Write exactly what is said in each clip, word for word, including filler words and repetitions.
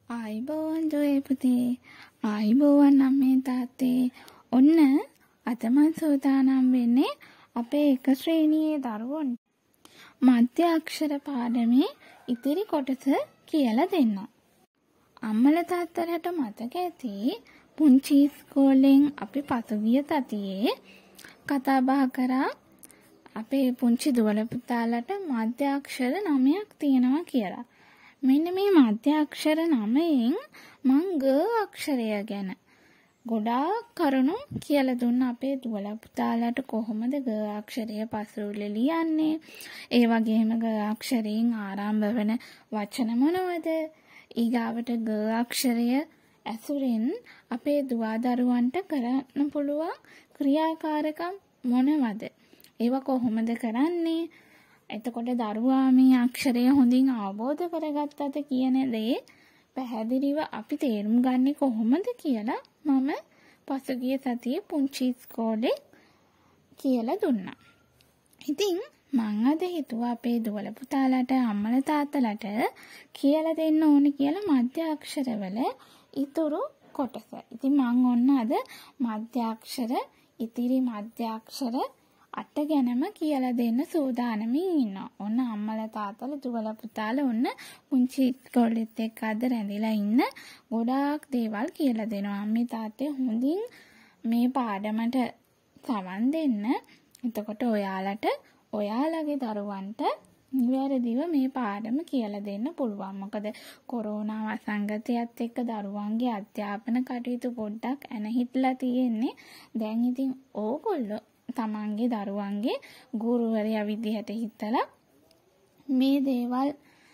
ආයිබෝවන් දුවේ පුතේ ආයිබෝවන් අම්මේ තාත්තේ ඔන්න අද මම සූදානම් වෙන්නේ අපේ එක ශ්‍රේණියේ දරුවන්ට මධ්‍ය අක්ෂර පාඩමේ ඉතිරි කොටස කියලා දෙන්න. අම්මලා තාත්තලාට මතක ඇති පුංචි ඉස්කෝලෙන් අපි පසුගිය සතියේ කතා බහ කරා අපේ පුංචි දුවල පුතාලට මධ්‍ය අක්ෂර නවයක් තියෙනවා කියලා. මෙන්න මේ මධ්‍ය අක්ෂර නවයෙන් මං ග අක්ෂරය ගැන ගොඩාක් කරුණු කියලා දුන්න අපේ දුවල පුතාලට කොහොමද ග අක්ෂරය පසුරුල ලියන්නේ, ඒ වගේම ග අක්ෂරයෙන් ආරම්භ වෙන වචන මොනවද, ඊගාවට ග අක්ෂරය ඇසුරෙන් අපේ දුවා දරුවන්ට කරන්න පුළුවන් ක්‍රියාකාරකම් මොනවද, ඒවා කොහොමද කරන්නේ, එතකොට දරුවා මේ අක්ෂරය හොඳින් අවබෝධ කරගත්තද කියන දේ පැහැදිලිව අපි තේරුම් ගන්නේ කොහොමද කියලා මම පසුගිය සතියේ පුංචි ඉස්කෝලේ කියලා දුන්නා. ඉතින් මම අද හිතුවා අපේ දුවල පුතාලට අම්මලා තාත්තලාට කියලා දෙන්න ඕනේ කියලා මධ්‍ය අක්ෂරවල ඉතුරු කොටස. ඉතින් මම ඔන්න අද මධ්‍ය අක්ෂර ඉතිරි මධ්‍ය අක්ෂර අට ගැනම කියලා දෙන්න සූදානමින් ඉන්නවා. ඔන්න අම්මලා තාත්තලා දුවල පුතාලා ඔන්න පුංචි ඉස්කෝලෙත් එක්ක අද රැඳිලා ඉන්න ගොඩාක් දේවල් කියලා දෙනවා. අම්මේ තාත්තේ හොඳින් මේ පාඩමට සවන් දෙන්න. එතකොට ඔයාලට ඔයාලගේ දරුවන්ට නිවැරදිව මේ පාඩම කියලා දෙන්න පුළුවන්. මොකද කොරෝනා වසංගතයත් එක්ක දරුවන්ගේ අධ්‍යාපන කටයුතු පොඩ්ඩක් ඇනහිටලා තියෙන්නේ. දැන් ඉතින් ඕගොල්ලෝ තමන්ගේ දරුවන්ගේ ගුරුවරයා විදිහට හිතලා මේ දේවල්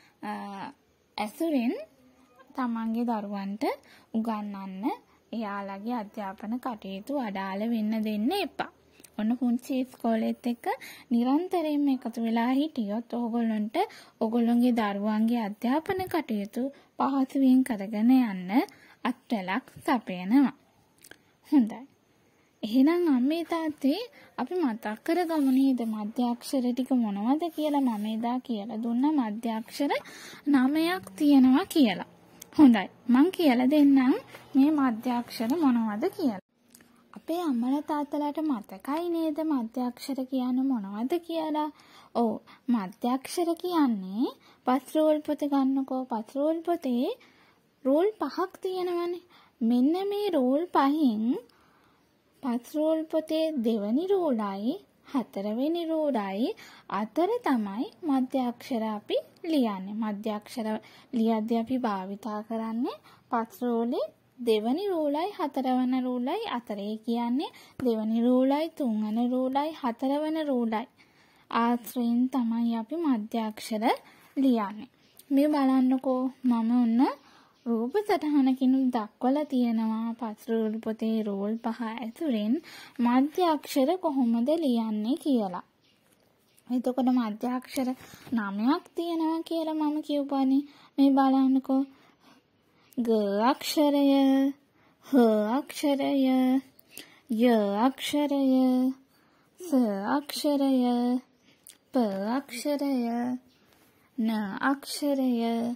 ඇසුරෙන් තමන්ගේ දරුවන්ට උගන්වන්න, එයාලගේ අධ්‍යාපන කටයුතු අඩාල වෙන්න දෙන්න එපා. ඔන්න පුංචි ඉස්කෝලෙත් එක්ක නිරන්තරයෙන්ම එකතු වෙලා හිටියොත් ඕගොල්ලන්ට ඕගොල්ලන්ගේ දරුවන්ගේ අධ්‍යාපන කටයුතු පහසුවෙන් කරගෙන යන්න අත්වලක් සපයනවා. හොඳයි. එහෙනම් අම්මේ තාත්තේ අපි මතක් කරගමු නේද මධ්‍ය අක්ෂර ටික මොනවද කියලා. මම එදා කියලා දුන්නා මධ්‍ය අක්ෂර නවයක් තියෙනවා කියලා. හොඳයි, මං කියලා දෙන්නම් මේ මධ්‍ය අක්ෂර මොනවද කියලා. අපේ අම්මලා තාත්තලාට මතකයි නේද මධ්‍ය අක්ෂර කියන්නේ මොනවද කියලා? ඔව්, මධ්‍ය අක්ෂර කියන්නේ පස් රූල් පොත ගන්නකෝ. පස් රූල් පොතේ රූල් පහක් තියෙනවනේ. මෙන්න මේ රූල් පහෙන් පස් රූල් පොතේ දෙවනි රූලයි හතරවෙනි රූලයි අතර තමයි මධ්‍ය අක්ෂර අපි ලියන්නේ. මධ්‍ය අක්ෂර ලියද්දී අපි භාවිතා කරන්නේ පස් රූලේ දෙවනි රූලයි හතරවන රූලයි අතරේ කියන්නේ දෙවනි රූලයි තුන්වන රූලයි හතරවන රූලයි ආශ්‍රයෙන් තමයි අපි මධ්‍ය අක්ෂර ලියන්නේ. මේ බලන්නකෝ, මම ඔන්න රූප සටහනකින් දක්වලා තියෙනවා පස් රූල් පොතේ රූල් පහ ඇතුලෙන් මධ්‍ය අක්ෂර කොහොමද ලියන්නේ කියලා. එතකොට මධ්‍ය අක්ෂර නවයක් තියෙනවා කියලා මම කියවපනේ. මේ බලන්නකෝ, ග අක්ෂරය, හ අක්ෂරය, ය අක්ෂරය, ස අක්ෂරය, ප අක්ෂරය, න අක්ෂරය,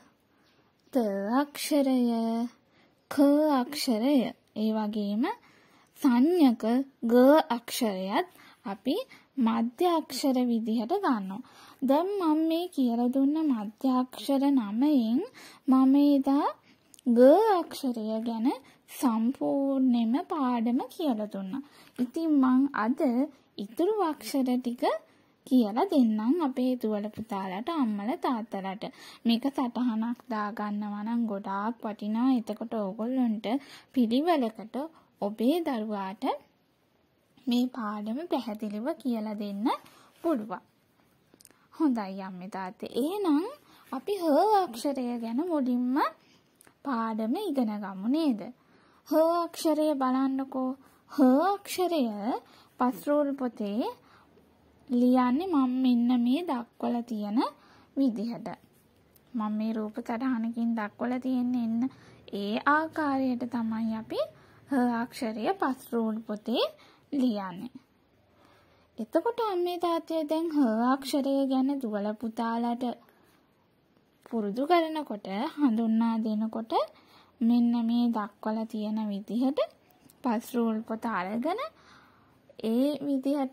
ත අක්ෂරය, ක අක්ෂරය. ඒ වගේම සංඥක ග අක්ෂරයත් අපි මධ්‍ය අක්ෂර විදිහට ගන්නවා. දැන් මම මේ කියලා දුන්න මධ්‍ය අක්ෂර නවයෙන් මම එදා ග අක්ෂරය ගැන සම්පූර්ණයෙන්ම පාඩම කියලා දුන්නා. ඉතින් මං අද ඉතුරු අක්ෂර ටික කියලා දෙන්නම් අපේ දුවල පුතාලට අම්මලා තාත්තලාට. මේක සටහනක් දාගන්නවා නම් ගොඩාක් වටිනවා. එතකොට ඕගොල්ලන්ට පිළිවෙලකට ඔබේ දරුවාට මේ පාඩම පැහැදිලිව කියලා දෙන්න පුළුවන්. හොඳයි අම්මේ තාත්තේ. එහෙනම් අපි හ අක්ෂරය ගැන මුලින්ම පාඩම ඉගෙන ගමු නේද? හ අක්ෂරය බලන්නකෝ. හ අක්ෂරය පස් රූල් පොතේ ලියන්නේ මම මෙන්න මේ දක්වලා තියෙන විදිහට. මම මේ රූප සටහනකින් දක්වලා තියෙන්නේ එන්න ඒ ආකාරයට තමයි අපි හ අක්ෂරය පස් රූල් පොතේ ලියන්නේ. එතකොට අම්මේ තාත්තේ දැන් හ අක්ෂරය ගැන දුවල පුතාලට පුරුදු කරනකොට හඳුන්වා දෙනකොට මෙන්න මේ දක්වලා තියෙන විදිහට පස් රූල් පොත අරගෙන ඒ විදිහට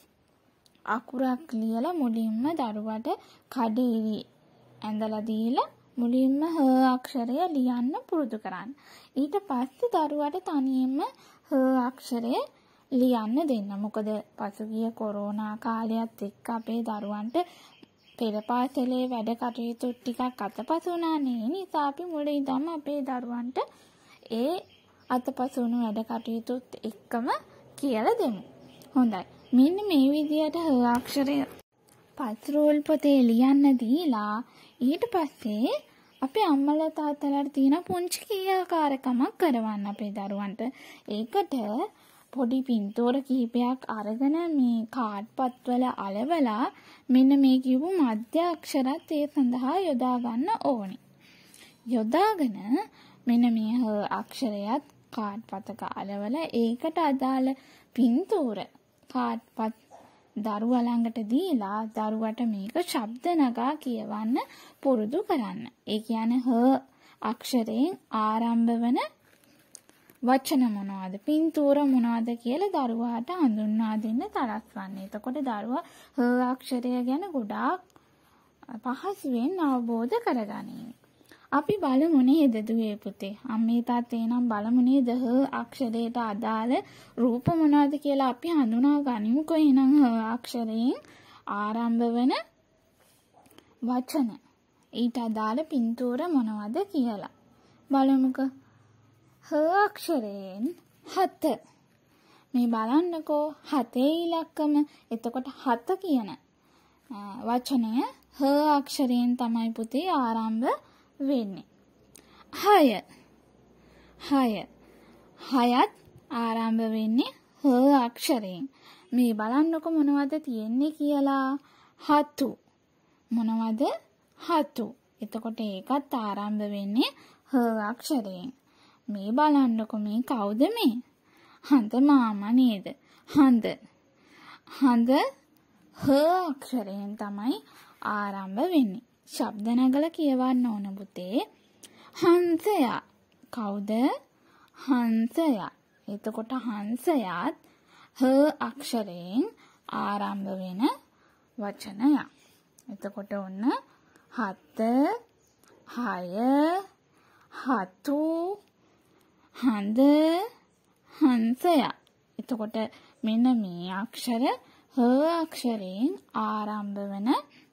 අකුරක් ලියලා මුලින්ම දරුවට කඩේවි ඇඳලා දීලා මුලින්ම හ අක්ෂරය ලියන්න පුරුදු කරන්න. ඊට පස්සේ දරුවට තනියෙන්ම හ අක්ෂරය ලියන්න දෙන්න. මොකද පසුගිය කොරෝනා කාලයත් එක්ක අපේ දරුවන්ට පෙර පාසලේ වැඩ කටයුතු ටිකක් අතපසු වුණානේ. ඒ නිසා අපි මුලින් ඉඳන්ම අපේ දරුවන්ට ඒ අතපසු වුණු වැඩ කටයුතුත් එක්කම කියලා දෙමු. හොඳයි. මෙන්න මේ විදියට හ අක්ෂරය පස් රූල් පොතේ ලියන්න දීලා ඊට පස්සේ අපේ අම්මලා තාත්තලාට තියෙන පුංචි ක්‍රියාකාරකමක් කරවන්න අපේ දරුවන්ට. ඒකට පොඩි පින්තූර කිහිපයක් අරගෙන මේ කාඩ් පත්වල අලවලා මෙන්න මේ කියපු මධ්‍ය අක්ෂරات ඒ සඳහා යොදා ගන්න ඕනි. යොදාගෙන මෙන්න මේ හ අක්ෂරයත් කාඩ් පතක අලවලා ඒකට අදාළ පින්තූර කාඩ් පත් දරුවා ළඟට දීලා දරුවට මේක ශබ්ද නගා කියවන්න පුරුදු කරන්න. ඒ කියන්නේ හ අක්ෂරයෙන් ආරම්භ වන වචන මොනවද පින්තූර මොනවද කියලා දරුවාට හඳුන්වා දෙන්න තරස්වන්න. එතකොට දරුවා හ අක්ෂරය ගැන ගොඩාක් පහසුවෙන් අවබෝධ කරගනියි. අපි බලමු නේද දුවේ පුතේ. අම්මේ තාත්තේ නම් බලමු නේද හ අක්ෂරයට අදාළ රූප මොනවද කියලා අපි හඳුනා ගනිමුකෝ. එහෙනම් හ අක්ෂරයෙන් ආරම්භ වෙන වචන ඊට අදාළ පින්තූර මොනවද කියලා බලමුකෝ. හ අක්ෂරයෙන් හත. මේ බලන්නකෝ හතේ ඉලක්කම. එතකොට හත කියන වචනය හ අක්ෂරයෙන් තමයි පුතේ ආරම්භ වෙන්නේ. හය. හය. හයත් ආරම්භ වෙන්නේ හ අක්ෂරයෙන්. මේ බලන්නකො මොනවද තියෙන්නේ කියලා. හතු. මොනවද? හතු. එතකොට ඒකත් ආරම්භ වෙන්නේ හ අක්ෂරයෙන්. මේ බලන්නකො මේ කවුද මේ? හඳ මාමා නේද? හඳ. හඳ හ අක්ෂරයෙන් තමයි ආරම්භ වෙන්නේ. ශබ්ද නගලා කියවන්න ඕන පුතේ. හංසයා. කවුද? හංසයා. එතකොට හංසයාත් හ අක්ෂරයෙන් ආරම්භ වෙන වචනයක්. එතකොට ඔන්න හත, හය, හතු, හඳ, හංසයා. එතකොට මෙන්න මේ අක්ෂර හ අක්ෂරයෙන් ආරම්භ වෙන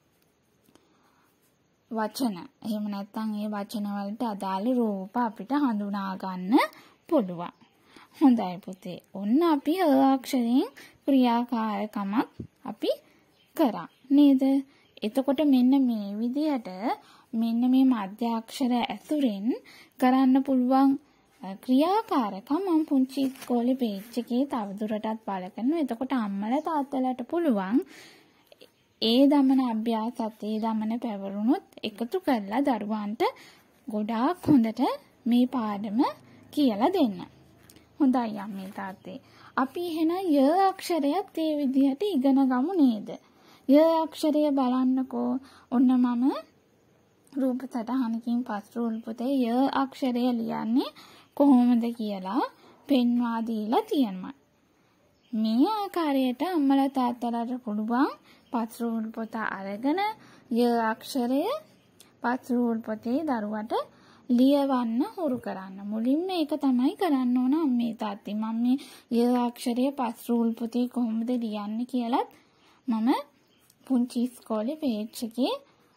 වචන. එහෙම නැත්නම් ඒ වචන වලට අදාළ රූප අපිට හඳුනා ගන්න පුළුවන්. හොඳයි පුතේ. ඔන්න අපි හ අක්ෂරයෙන් ක්‍රියාකාරකමක් අපි කරා නේද? එතකොට මෙන්න මේ විදිහට මෙන්න මේ මධ්‍ය අක්ෂර ඇසුරෙන් කරන්න පුළුවන් ක්‍රියාකාරකම් මම පුංචි ඉස්කෝලේ පේජ් එකේ තවදුරටත් බල කරනවා. එතකොට අම්මලා තාත්තලාට පුළුවන් ඒ දමන අභ්‍යාසත් ඒ දමන පැවරුණොත් එකතු කරලා දරුවන්ට ගොඩාක් හොඳට මේ පාඩම කියලා දෙන්න. හොඳයි අම්මේ තාත්තේ. අපි එහෙනම් ය අක්ෂරයත් ඒ විදිහට ඉගෙන ගමු නේද? ය අක්ෂරය බලන්නකෝ. ඔන්න මම රූප සටහනකින් පස් රූල් පොතේ ය අක්ෂරය ලියන්නේ කොහොමද කියලා පෙන්වා දීලා තියෙනවා. මේ ආකාරයට අම්මලා තාත්තලාට පුළුවන් පස් රූල් පොත අරගෙන ය අක්ෂරය පස් රූල් පොතේ දරුවට ලියවන්න හුරු කරන්න. මුලින්ම මේක තමයි කරන්න ඕන අම්මේ තාත්තේ. මම මේ ය අක්ෂරය පස් රූල් පොතේ කොහොමද ලියන්නේ කියලාත් මම පුංචි ඉස්කෝලේ පේජ් එකේ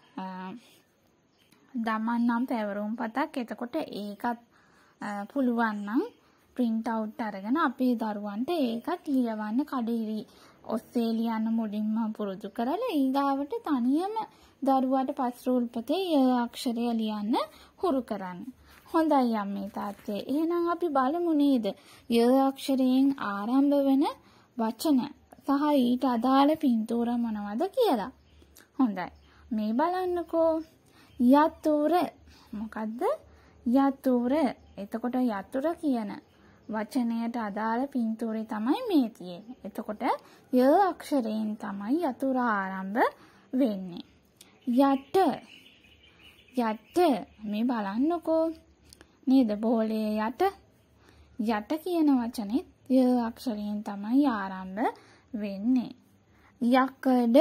දමන්නම් පැවරුම් පතක්. එතකොට ඒකත් පුළුවන් නම් print out අරගෙන අපේ දරුවන්ට ඒකත් ලියවන්න කඩිරි ඔස්සේ ලියන්න මුලින්ම පුරුදු කරලා ඊගාවට තනියම දරුවාට පස් රූල් පොතේ ය අක්ෂරය ලියන්න හුරු කරන්න. හොඳයි අම්මේ තාත්තේ. එහෙනම් අපි බලමු නේද ය අක්ෂරයෙන් ආරම්භ වෙන වචන සහ ඊට අදාළ පින්තූර මොනවද කියලා. හොඳයි. මේ බලන්නකෝ. යතුර. මොකද්ද? යතුර. එතකොට යතුර කියන වචනයට අදාළ පින්තූරේ තමයි මේ තියෙන්නේ. එතකොට ය අක්ෂරයෙන් තමයි යතුර ආරම්භ වෙන්නේ. යට. යට. මේ බලන්නකෝ. නේද? බෝලේ යට යට කියන වචනේ ය අක්ෂරයෙන් තමයි ආරම්භ වෙන්නේ. යකඩ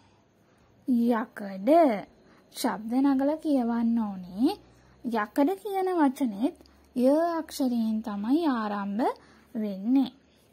යකඩ ශබ්ද නගලා කියවන්න ඕනේ. යකඩ කියන වචනේත් ය අක්ෂරයෙන් තමයි ආරම්භ වෙන්නේ.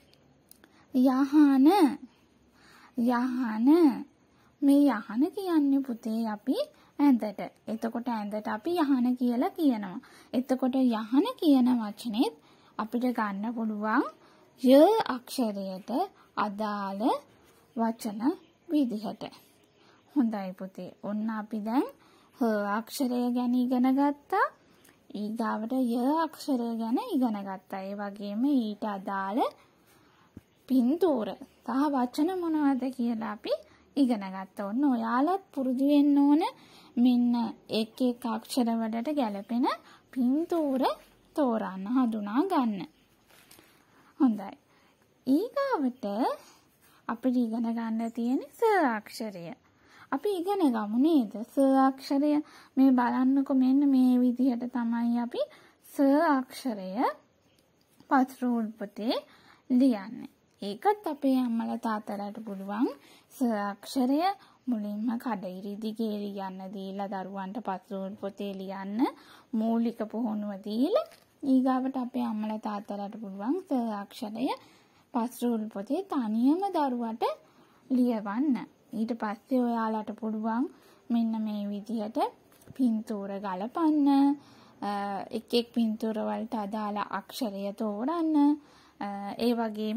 යහන යහන මේ යහන කියන්නේ පුතේ අපි ඇඳට. එතකොට ඇඳට අපි යහන කියලා කියනවා. එතකොට යහන කියන වචනේත් අපිට ගන්න පුළුවන් ය අක්ෂරයට අදාළ වචන විදිහට. හොඳයි පුතේ. ඔන්න අපි දැන් හ අක්ෂරය ගැන ඉගෙන ගත්තා. ඊගාවට ය අක්ෂරය ගැන ඉගෙන ගත්තා. ඒ වගේම ඊට අදාළ පින්තූර සහ වචන මොනවද කියලා අපි ඉගෙන ගත්තා. ඔන්න ඔයාලත් පුරුදු වෙන්න ඕන මෙන්න එක එක අක්ෂර වලට ගැලපෙන පින්තූර තෝරන්න හඳුනා ගන්න. හොඳයි. ඊගාවට අපිට ඉගෙන ගන්න තියෙන ස අක්ෂරය. අපි ඉගෙන ගමු නේද? ස අක්ෂරය මේ බලන්නකො මෙන්න මේ විදිහට තමයි අපි ස අක්ෂරය පත්‍රූල් පොතේ ලියන්නේ. ඒකත් අපේ අම්මලා තාත්තලාට පුළුවන් ස අක්ෂරය මුලින්ම කඩිරි දිගේ ලියන්න දීලා දරුවන්ට පත්‍රූල් පොතේ ලියන්න මූලික පුහුණුව දීලා ඊගාවට අපේ අම්මලා තාත්තලාට පුළුවන් ස අක්ෂරය පත්‍රූල් පොතේ තනියම දරුවට ලියවන්න. ඊට පස්සේ ඔයාලට පුළුවන් මෙන්න මේ විදිහට පින්තූර ගලපන්න, එක් එක් පින්තූර වලට අදාළ අක්ෂරය තෝරන්න. ඒ වගේම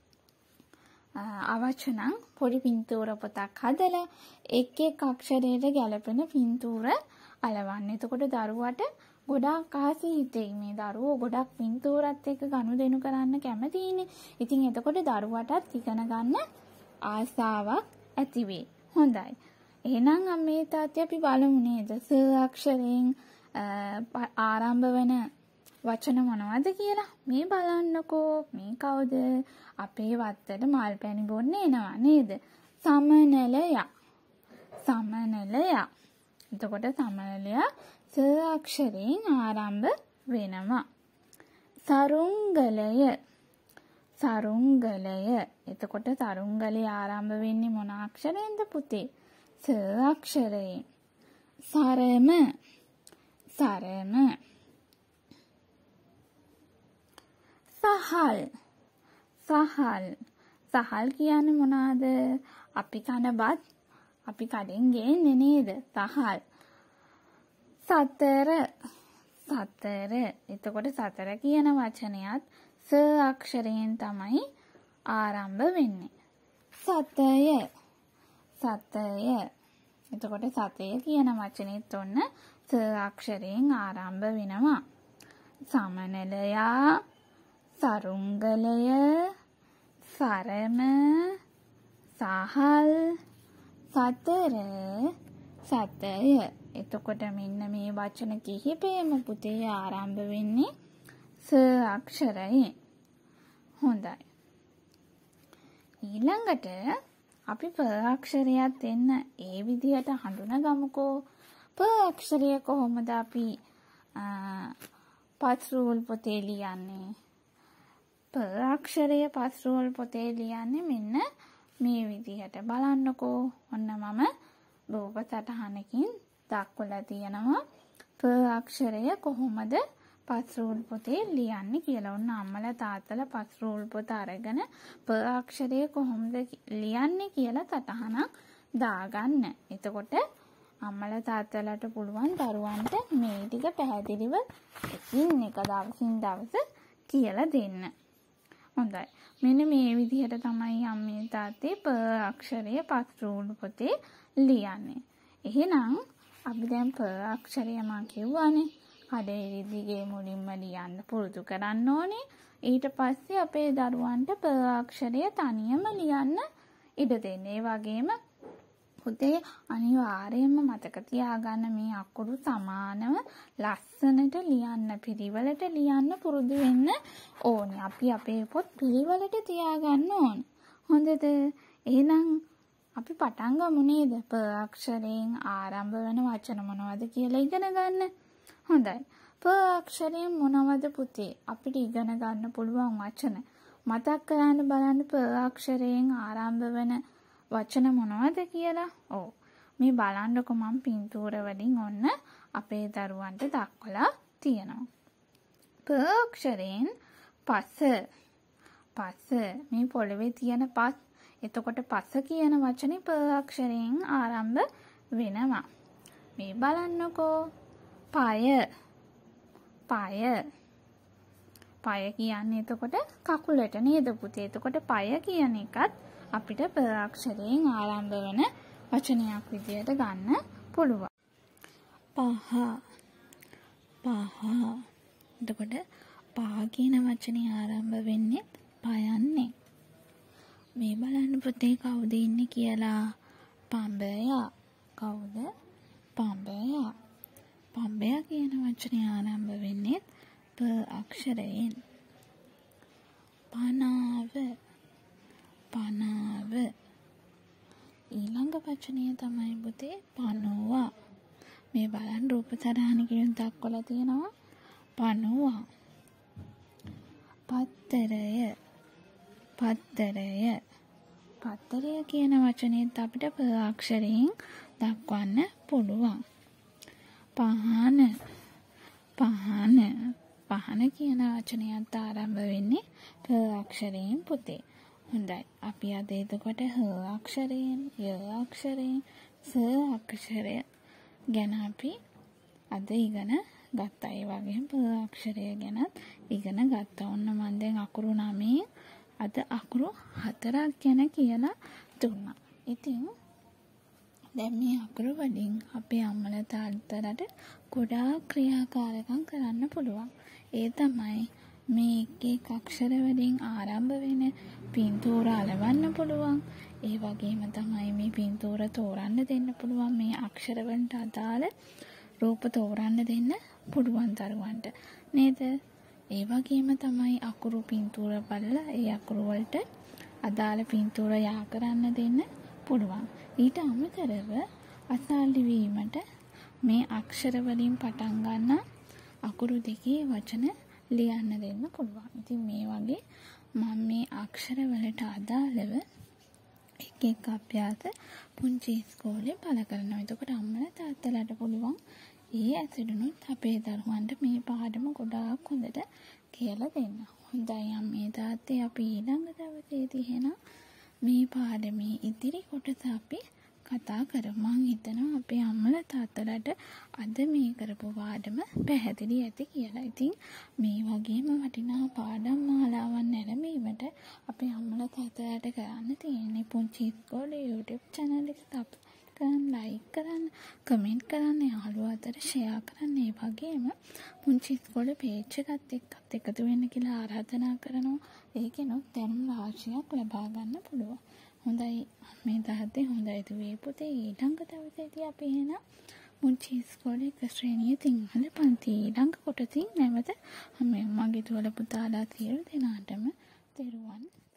අවශ්‍ය නම් පොඩි පින්තූර පොතක් හදලා එක් එක් අක්ෂරයට ගැලපෙන පින්තූර අලවන්න. එතකොට දරුවට ගොඩාක් ආස හිතෙයි. මේ දරුවෝ ගොඩක් පින්තූරත් එක්ක ගනුදෙනු කරන්න කැමතිනේ. ඉතින් එතකොට දරුවටත් ඉගෙන ගන්න ආසාවක් ඇති වේ. හොඳයි. එහෙනම් අම්මේ තාත්තේ අපි බලමු නේද? ස අක්ෂරයෙන් ආරම්භ වෙන වචන මොනවද කියලා. මේ බලන්නකෝ. මේ කවුද? අපේ වත්තට මල් පැණි බොන්න එනවා නේද? සමනලයා. සමනලයා. එතකොට සමනලයා ස අක්ෂරයෙන් ආරම්භ වෙනවා. සරුංගලය. සරුංගලය. එතකොට සරුංගලය ආරම්භ වෙන්නේ මොන අක්ෂරයෙන්ද පුතේ? ස අක්ෂරයෙන්. සරම. සරම. සහල්. සහල්. සහල් කියන්නේ මොනවාද? අපි කන බත් අපි කඩෙන් ගේන්නේ නේද? සහල්. සතර. සතර. එතකොට සතර කියන වචනයත් ස අක්ෂරයෙන් තමයි ආරම්භ වෙන්නේ. සතය. සතය. එතකොට සතය කියන වචනේත් ඔන්න ස අක්ෂරයෙන් ආරම්භ වෙනවා. සමනලයා, සරුංගලය, සරම, සහල්, සතර, සතය. එතකොට මෙන්න මේ වචන කිහිපයම පුතේ ආරම්භ වෙන්නේ ස අක්ෂරයෙන්. හොඳයි. ඊළඟට අපි ප අක්ෂරයත් එන්න ඒ විදිහට හඳුනගමුකෝ. ප අක්ෂරය කොහොමද අපි පත්රූල් පොතේ ලියන්නේ? ප අක්ෂරය පත්රූල් පොතේ ලියන්නේ මෙන්න මේ විදිහට. බලන්නකෝ. ඔන්න මම රූප සටහනකින් දක්වලා තියෙනවා ප අක්ෂරය කොහොමද පත්රූල් පොතේ ලියන්නේ කියලා. ඔන්න අම්මලා තාත්තලා පත්රූල් පොත අරගෙන ප අක්ෂරය කොහොමද ලියන්නේ කියලා සටහනක් දාගන්න. එතකොට අම්මලා තාත්තලාට පුළුවන් දරුවන්ට මේ ටික පැහැදිලිව එකින් එක දවසින් දවස කියලා දෙන්න. හොඳයි. මෙන්න මේ විදිහට තමයි අම්මේ තාත්තේ ප අක්ෂරය පත්රූල් පොතේ ලියන්නේ. එහෙනම් අපි දැන් ප අක්ෂරය මම කියවනේ කඩේ දිගේ මුලින්ම ලියන්න පුරුදු කරන්න ඕනේ. ඊට පස්සේ අපේ දරුවන්ට ප අක්ෂරය තනියම ලියන්න ඉඩ දෙන්න. ඒ වගේම පුතේ අනිවාර්යයෙන්ම මතක තියාගන්න මේ අකුරු සමානව ලස්සනට ලියන්න, පිළිවෙලට ලියන්න පුරුදු වෙන්න ඕනේ. අපි අපේ පොත් පිළිවෙලට තියාගන්න ඕනේ. හොඳද? එහෙනම් අපි පටන් ගමු නේද? ප අක්ෂරයෙන් ආරම්භ වෙන වචන මොනවද කියලා ඉගෙන ගන්න. හොඳයි. ප අක්ෂරයෙන් මොනවද පුතේ අපිට ඉගෙන ගන්න පුළුවන් වචන? මතක් කරන්න බලන්න ප අක්ෂරයෙන් ආරම්භ වෙන වචන මොනවද කියලා. ඔව්. මේ බලන්නකො මම පින්තූර වලින් ඔන්න අපේ දරුවන්ට දක්වලා තියෙනවා. ප අක්ෂරයෙන් පස. පස මේ පොළවේ තියෙන පස්. එතකොට පස කියන වචනේ ප අක්ෂරයෙන් ආරම්භ වෙනවා. මේ බලන්නකෝ. පය. පය. පය කියන්නේ එතකොට කකුලට නේද පුතේ? එතකොට පය කියන එකත් අපිට ප අක්ෂරයෙන් ආරම්භ වෙන වචනයක් විදියට ගන්න පුළුවන්. පහ. පහ. එතකොට පහ කියන වචනේ ආරම්භ වෙන්නේ පයන්නේ. මේ බලන්න පුතේ කවුද ඉන්නේ කියලා. පඹයා. කවුද? පඹයා. පඹයා කියන වචනේ ආරම්භ වෙන්නේ ප අක්ෂරයෙන්. පනාව. පනාව. ඊළඟ වචනය තමයි පුතේ පනුවා. මේ බලන්න රූප සටහනකින් දක්වලා තියෙනවා පනුවා. පත්තරය. පත්තරය. පත්තරය කියන වචනේත් අපිට ප අක්ෂරයෙන් දක්වන්න පුළුවන්. පහන. පහන. පහන කියන වචනයත් ආරම්භ වෙන්නේ ක අක්ෂරයෙන් පුතේ. හොඳයි. අපි අද එතකොට හ අක්ෂරයෙන්, ය අක්ෂරයෙන්, ස අක්ෂරය ගැන අපි අද ඉගෙන ගත්තා. ඒ වගේම ප අක්ෂරය ගැනත් ඉගෙන ගත්තා. ඔන්න මම දැන් අකුරු නවයෙන් අද අකුරු හතරක් ගැන කියලා දුන්නා. ඉතින් දැන් මේ අකුරු වලින් අපේ අම්මලා තාත්තලාට ගොඩාක් ක්‍රියාකාරකම් කරන්න පුළුවන්. ඒ තමයි මේ එක එක අක්ෂර වලින් ආරම්භ වෙන පින්තූර අලවන්න පුළුවන්. ඒ වගේම තමයි මේ පින්තූර තෝරන්න දෙන්න පුළුවන්. මේ අක්ෂර වලට අදාළ රූප තෝරන්න දෙන්න පුළුවන් දරුවන්ට. නේද? ඒ වගේම තමයි අකුරු පින්තූර බලලා ඒ අකුරු වලට අදාළ පින්තූර යා කරන්න දෙන්න පුළුවන්. ඊට අමතරව අසාලි වීමට මේ අක්ෂර වලින් පටන් ගන්න අකුරු දෙකේ වචන ලියන්න දෙන්න පුළුවන්. ඉතින් මේ වගේ මම මේ අක්ෂර වලට අදාළව එක එක අභ්‍යාස පුංචි ඉස්කෝලේ පළ කරනවා. එතකොට අම්මලා තාත්තලාට පුළුවන් ඒ ඇසුරුනුත් අපේ දරුවන්ට මේ පාඩම ගොඩාක් හොඳට කියලා දෙන්න. හොඳයි අම්මේ තාත්තේ අපි ඊළඟ දවසේදී එහෙනම් මේ පාඩමේ ඉදිරි කොටස අපි කතා කරමු. මං හිතනවා අපේ අම්මලා තාත්තලාට අද මේ කරපු පාඩම පැහැදිලි ඇති කියලා. ඉතින් මේ වගේම වටිනා පාඩම් මාලාවන් නැරඹීමට අපේ අම්මලා තාත්තලාට කරන්න තියෙන්නේ පුංචි ඉස්කෝලේ YouTube channel එක subscribe කරන්න, like කරන්න, comment කරන්න, යාළුවෝ අතර share කරන්න. ඒ වගේම පුංචි ඉස්කෝලේ page එකත් එක්කත් එකතු වෙන්න කියලා ආරාධනා කරනවා. ඒකෙනොත් දැනුම් රාශියක් ලබා ගන්න පුළුවන්. හොඳයි මේ තාත්තේ හොඳයි දුවේ පුතේ ඊළඟ දවසේදී අපි එන මුංචි ඉස්කෝලේ එක ශ්‍රේණියේ සිංහල පන්ති ඊළඟ කොටසින් නැවත මම මගේ දුවල පුතාලා සියලු දෙනාටම තෙරුවන්